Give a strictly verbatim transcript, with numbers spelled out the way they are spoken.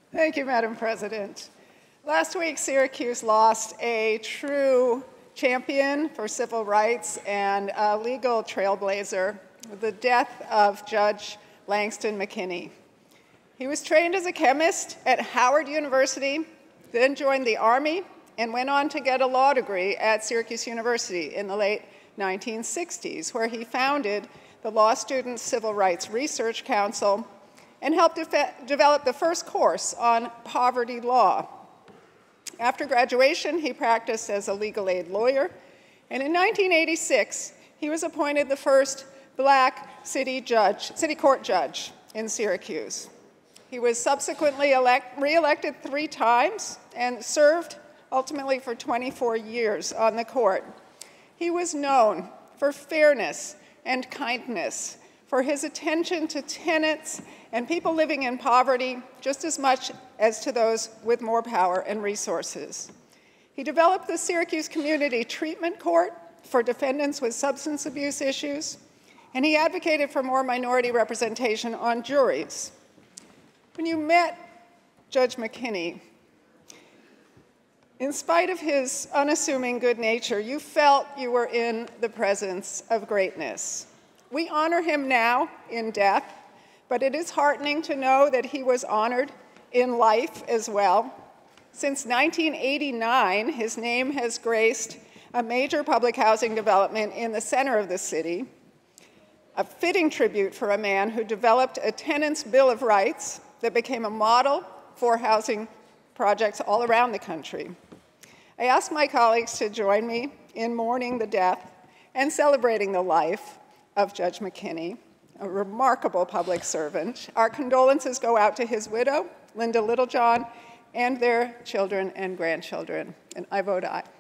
Thank you, Madam President. Last week, Syracuse lost a true champion for civil rights and a legal trailblazer with the death of Judge Langston McKinney. He was trained as a chemist at Howard University, then joined the Army, and went on to get a law degree at Syracuse University in the late nineteen sixties, where he founded the Law Students Civil Rights Research Council and helped de develop the first course on poverty law. After graduation, he practiced as a legal aid lawyer, and in nineteen eighty-six, he was appointed the first black city judge, city court judge in Syracuse. He was subsequently re-elected three times and served ultimately for twenty-four years on the court. He was known for fairness and kindness, for his attention to tenants and people living in poverty just as much as to those with more power and resources. He developed the Syracuse Community Treatment Court for defendants with substance abuse issues, and he advocated for more minority representation on juries. When you met Judge McKinney, in spite of his unassuming good nature, you felt you were in the presence of greatness. We honor him now in death, but it is heartening to know that he was honored in life as well. Since nineteen eighty-nine, his name has graced a major public housing development in the center of the city, a fitting tribute for a man who developed a tenant's Bill of Rights that became a model for housing projects all around the country. I ask my colleagues to join me in mourning the death and celebrating the life of Judge McKinney, a remarkable public servant. Our condolences go out to his widow, Linda Littlejohn, and their children and grandchildren, and I vote aye.